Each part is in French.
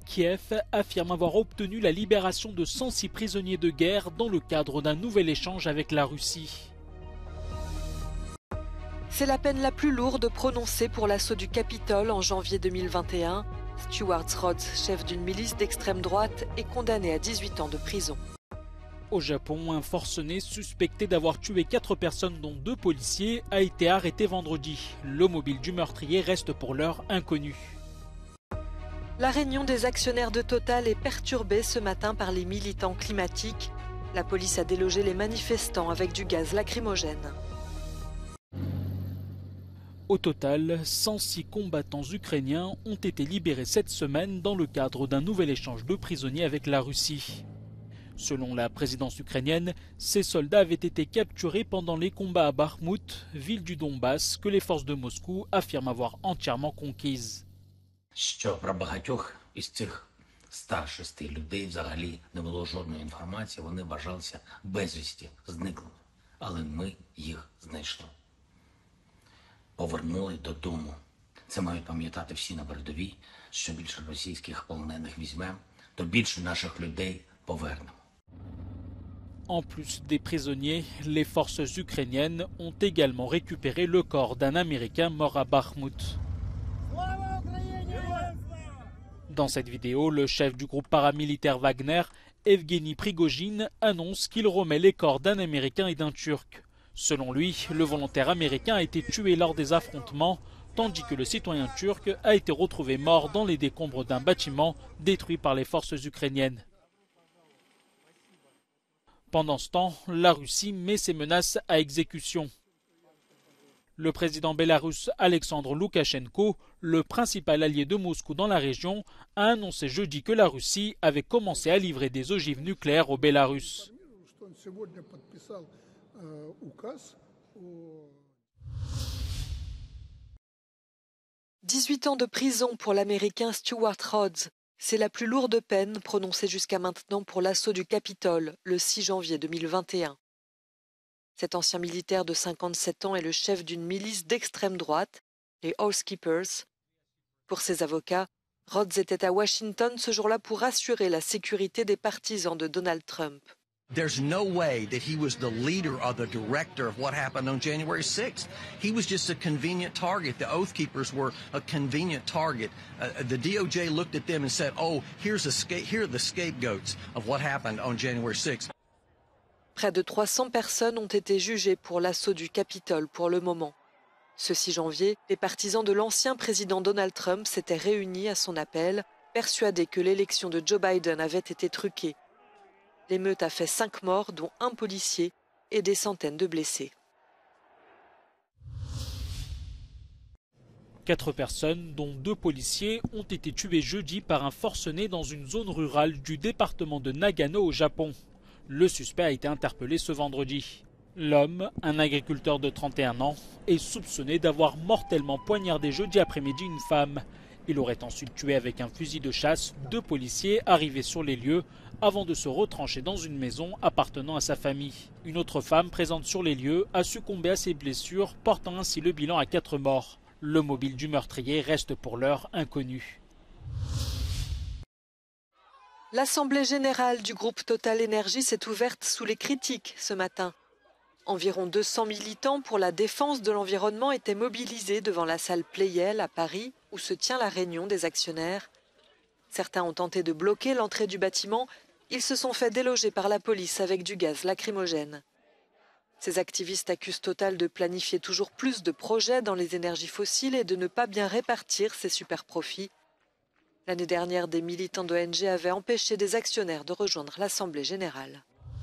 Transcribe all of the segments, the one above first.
Kiev affirme avoir obtenu la libération de 106 prisonniers de guerre dans le cadre d'un nouvel échange avec la Russie. C'est la peine la plus lourde prononcée pour l'assaut du Capitole en janvier 2021. Stuart Rhodes, chef d'une milice d'extrême droite, est condamné à 18 ans de prison. Au Japon, un forcené suspecté d'avoir tué 4 personnes dont 2 policiers a été arrêté vendredi. Le mobile du meurtrier reste pour l'heure inconnu. La réunion des actionnaires de Total est perturbée ce matin par les militants climatiques. La police a délogé les manifestants avec du gaz lacrymogène. Au total, 106 combattants ukrainiens ont été libérés cette semaine dans le cadre d'un nouvel échange de prisonniers avec la Russie. Selon la présidence ukrainienne, ces soldats avaient été capturés pendant les combats à Bakhmut, ville du Donbass que les forces de Moscou affirment avoir entièrement conquise. Що про багатьох із цих 106 людей взагалі не було жодної інформації, вони вважалися безвісті, зниклими. Але ми їх знайшли. Повернули додому. Це мають пам'ятати всі на передовій, що більше російських полонених візьмемо, то більше наших людей повернемо. En plus des prisonniers, les forces ukrainiennes ont également récupéré le corps d'un Américain mort à Bakhmut. Dans cette vidéo, le chef du groupe paramilitaire Wagner, Evgeny Prigojine, annonce qu'il remet les corps d'un Américain et d'un Turc. Selon lui, le volontaire américain a été tué lors des affrontements, tandis que le citoyen turc a été retrouvé mort dans les décombres d'un bâtiment détruit par les forces ukrainiennes. Pendant ce temps, la Russie met ses menaces à exécution. Le président bélarusse Alexandre Loukachenko, le principal allié de Moscou dans la région, a annoncé jeudi que la Russie avait commencé à livrer des ogives nucléaires au Bélarus. « 18 ans de prison pour l'Américain Stuart Rhodes. C'est la plus lourde peine prononcée jusqu'à maintenant pour l'assaut du Capitole, le 6 janvier 2021. Cet ancien militaire de 57 ans est le chef d'une milice d'extrême droite, les Housekeepers. Pour ses avocats, Rhodes était à Washington ce jour-là pour assurer la sécurité des partisans de Donald Trump. There's no way that he was the leader or the director of what happened on January 6th. He was just a convenient target. The Oath Keepers were a convenient target. The DOJ looked at them and said, oh, here are the scapegoats of what happened on January 6th. Près de 300 personnes ont été jugées pour l'assaut du Capitole pour le moment. Ce 6 janvier, les partisans de l'ancien président Donald Trump s'étaient réunis à son appel, persuadés que l'élection de Joe Biden avait été truquée. L'émeute a fait 5 morts, dont un policier, et des centaines de blessés. 4 personnes, dont 2 policiers, ont été tuées jeudi par un forcené dans une zone rurale du département de Nagano au Japon. Le suspect a été interpellé ce vendredi. L'homme, un agriculteur de 31 ans, est soupçonné d'avoir mortellement poignardé jeudi après-midi une femme. Il aurait ensuite tué avec un fusil de chasse 2 policiers arrivés sur les lieux avant de se retrancher dans une maison appartenant à sa famille. Une autre femme présente sur les lieux a succombé à ses blessures, portant ainsi le bilan à 4 morts. Le mobile du meurtrier reste pour l'heure inconnu. L'Assemblée générale du groupe Total Energy s'est ouverte sous les critiques ce matin. Environ 200 militants pour la défense de l'environnement étaient mobilisés devant la salle Pleyel à Paris, où se tient la réunion des actionnaires. Certains ont tenté de bloquer l'entrée du bâtiment. Ils se sont fait déloger par la police avec du gaz lacrymogène. Ces activistes accusent Total de planifier toujours plus de projets dans les énergies fossiles et de ne pas bien répartir ses superprofits. L'année dernière, des militants d'ONG avaient empêché des actionnaires de rejoindre l'Assemblée générale.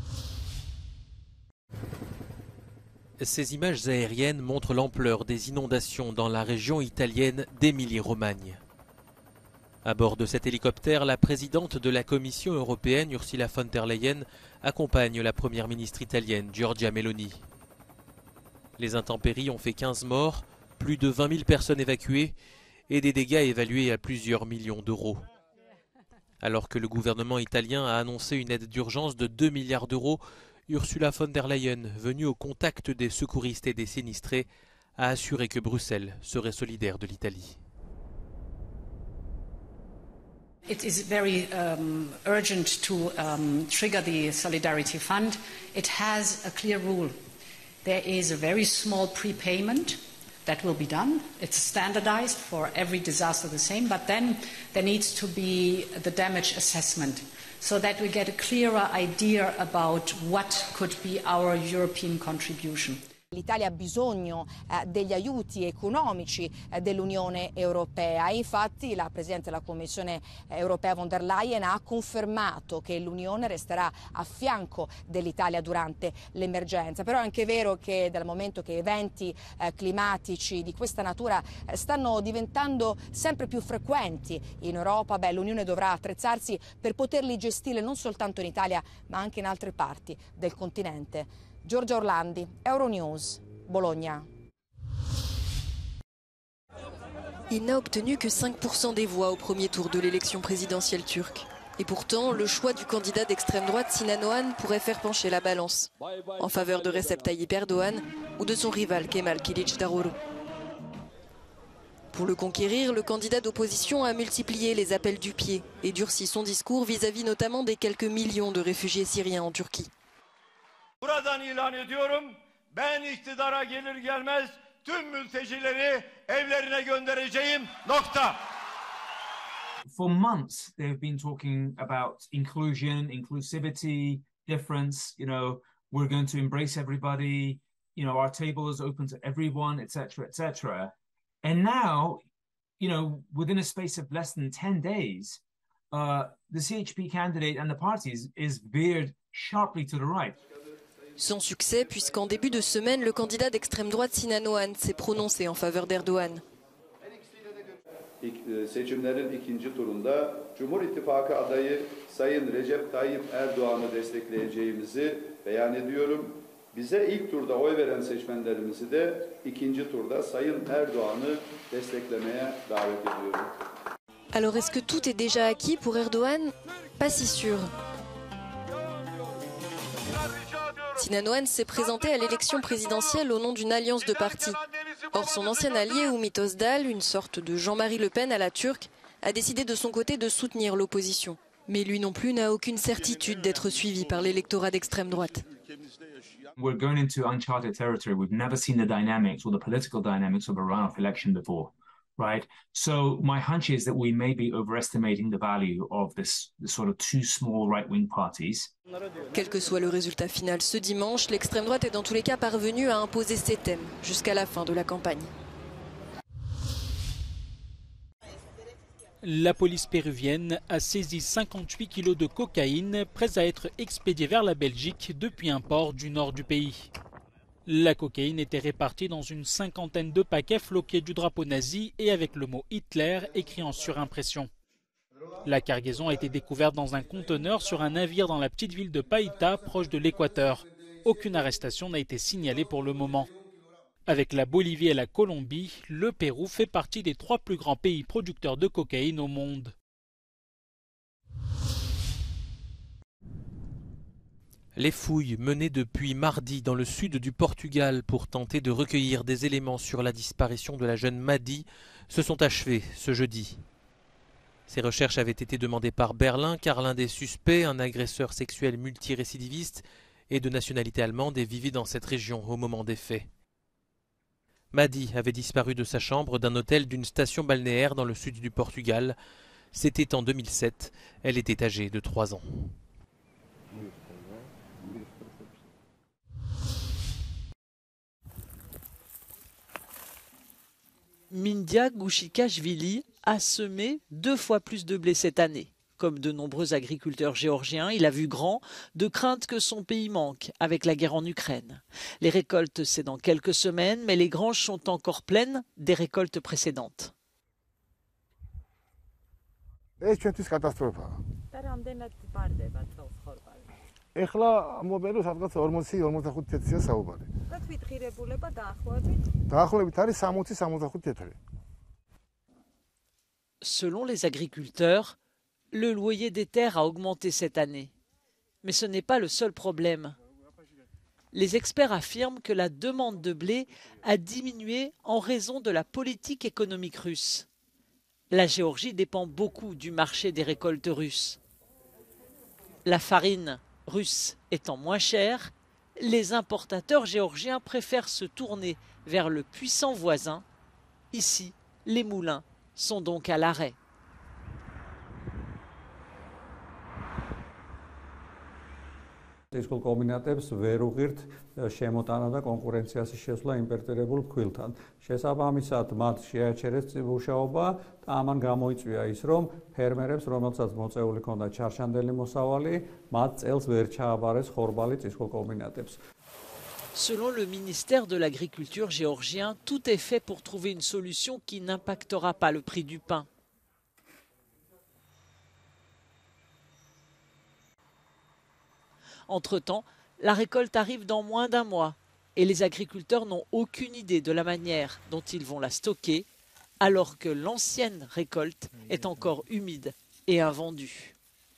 Ces images aériennes montrent l'ampleur des inondations dans la région italienne d'Émilie-Romagne. À bord de cet hélicoptère, la présidente de la Commission européenne, Ursula von der Leyen, accompagne la première ministre italienne, Giorgia Meloni. Les intempéries ont fait 15 morts, plus de 20 000 personnes évacuées et des dégâts évalués à plusieurs millions d'euros. Alors que le gouvernement italien a annoncé une aide d'urgence de 2 milliards d'euros, Ursula von der Leyen, venue au contact des secouristes et des sinistrés, a assuré que Bruxelles serait solidaire de l'Italie. It is very urgent to trigger the Solidarity Fund. It has a clear rule. There is a very small prepayment that will be done. It's standardized for every disaster the same, but then there needs to be the damage assessment so that we get a clearer idea about what could be our European contribution. L'Italia ha bisogno degli aiuti economici dell'Unione Europea. Infatti la Presidente della Commissione Europea von der Leyen ha confermato che l'Unione resterà a fianco dell'Italia durante l'emergenza. Però è anche vero che dal momento che eventi climatici di questa natura stanno diventando sempre più frequenti in Europa, l'Unione dovrà attrezzarsi per poterli gestire non soltanto in Italia ma anche in altre parti del continente. Giorgia Orlandi, Euronews, Bologna. Il n'a obtenu que 5% des voix au premier tour de l'élection présidentielle turque. Et pourtant, le choix du candidat d'extrême droite Sinan Oğan pourrait faire pencher la balance en faveur de Recep Tayyip Erdoğan ou de son rival Kemal Kılıçdaroğlu. Pour le conquérir, le candidat d'opposition a multiplié les appels du pied et durci son discours vis-à-vis notamment des quelques millions de réfugiés syriens en Turquie. Buradan ilan ediyorum, ben iktidara gelir gelmez tüm mültecileri evlerine göndereceğim, nokta. For months, they've been talking about inclusion, inclusivity, difference, we're going to embrace everybody, our table is open to everyone, etc., etc. And now, within a space of less than 10 days, the CHP candidate and the parties is veered sharply to the right. Sans succès, puisqu'en début de semaine, le candidat d'extrême droite Sinan Oğan s'est prononcé en faveur d'Erdoğan. Seçimlerin ikinci turunda Cumhur İttifakı adayı Sayın Recep Tayyip Erdoğan'ı destekleyeceğimizi beyan ediyorum. Bize ilk turda oy veren seçmenlerimizi de ikinci turda Sayın Erdoğan'ı desteklemeye davet ediyorum. Alors est-ce que tout est déjà acquis pour Erdoğan? Pas si sûr. Sinan Oğan s'est présenté à l'élection présidentielle au nom d'une alliance de partis. Or, son ancien allié Ümit Özdağ, une sorte de Jean-Marie Le Pen à la turque, a décidé de son côté de soutenir l'opposition. Mais lui non plus n'a aucune certitude d'être suivi par l'électorat d'extrême droite. We're going into uncharted territory. We've never seen the dynamics or the political dynamics of a runoff election before. Right? So my hunch is that we may be overestimating the value of this sort of two small right-wing parties. Quel que soit le résultat final ce dimanche, l'extrême droite est dans tous les cas parvenue à imposer ses thèmes jusqu'à la fin de la campagne. La police péruvienne a saisi 58 kilos de cocaïne prêts à être expédiés vers la Belgique depuis un port du nord du pays. La cocaïne était répartie dans une cinquantaine de paquets floqués du drapeau nazi et avec le mot Hitler écrit en surimpression. La cargaison a été découverte dans un conteneur sur un navire dans la petite ville de Païta, proche de l'Équateur. Aucune arrestation n'a été signalée pour le moment. Avec la Bolivie et la Colombie, le Pérou fait partie des 3 plus grands pays producteurs de cocaïne au monde. Les fouilles menées depuis mardi dans le sud du Portugal pour tenter de recueillir des éléments sur la disparition de la jeune Madi se sont achevées ce jeudi. Ces recherches avaient été demandées par Berlin car l'un des suspects, un agresseur sexuel multirécidiviste et de nationalité allemande, vivait dans cette région au moment des faits. Madi avait disparu de sa chambre d'un hôtel d'une station balnéaire dans le sud du Portugal. C'était en 2007. Elle était âgée de 3 ans. Mindia Gushikashvili a semé 2 fois plus de blé cette année. Comme de nombreux agriculteurs géorgiens, il a vu grand, de crainte que son pays manque avec la guerre en Ukraine. Les récoltes, c'est dans quelques semaines, mais les granges sont encore pleines des récoltes précédentes. Selon les agriculteurs, le loyer des terres a augmenté cette année. Mais ce n'est pas le seul problème. Les experts affirment que la demande de blé a diminué en raison de la politique économique russe. La Géorgie dépend beaucoup du marché des récoltes russes. La farine russe étant moins chère, les importateurs géorgiens préfèrent se tourner vers le puissant voisin. Ici, les moulins sont donc à l'arrêt. Წისქვილ კომბინატებს ვერ უღირთ შემოტანა და კონკურენციაში შესვლა იმპორტირებულ ფქვილთან. შესაბამისად, მათ შეაჩერეს მუშაობა და ამან გამოიწვია ის, რომ ფერმერებს, რომელსაც მოწეული ჰქონდა ჩარშანდელი მოსავალი, მათ წელს ვერ ჩააბარეს ხორბალი წისქვილ კომბინატებს. Selon le ministère de l'Agriculture géorgien, tout est fait pour trouver une solution qui n'impactera pas le prix du pain. Entre-temps, la récolte arrive dans moins d'un mois et les agriculteurs n'ont aucune idée de la manière dont ils vont la stocker, alors que l'ancienne récolte est encore humide et invendue.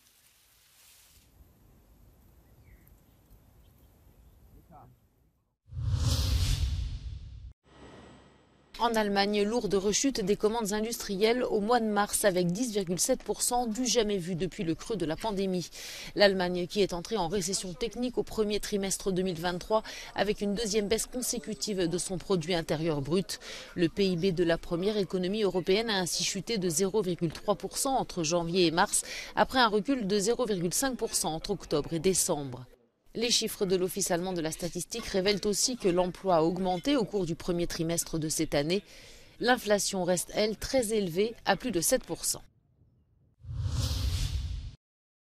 En Allemagne, lourde rechute des commandes industrielles au mois de mars avec 10,7% du jamais vu depuis le creux de la pandémie. L'Allemagne qui est entrée en récession technique au premier trimestre 2023 avec une deuxième baisse consécutive de son produit intérieur brut. Le PIB de la première économie européenne a ainsi chuté de 0,3% entre janvier et mars après un recul de 0,5% entre octobre et décembre. Les chiffres de l'Office allemand de la statistique révèlent aussi que l'emploi a augmenté au cours du premier trimestre de cette année. L'inflation reste, elle, très élevée, à plus de 7%.